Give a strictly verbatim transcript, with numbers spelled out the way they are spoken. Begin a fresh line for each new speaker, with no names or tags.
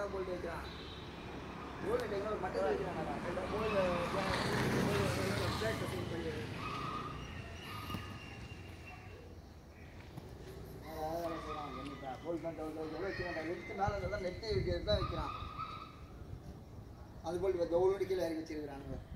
கடை போட்டு வைக்கிறான் கோல் டைம்ல ஒரு மட்டன் வைக்கிறாங்க கோல் ட்ராக் செட் பண்ணி கோல் பண்ணிட்டு எவ்வளோ வச்சுருக்காங்க நெட்டு மேலே தான் நெட்டு தான் வைக்கிறான் அது போல் இந்த கீழே இறக்கி வச்சிருக்கிறானுங்க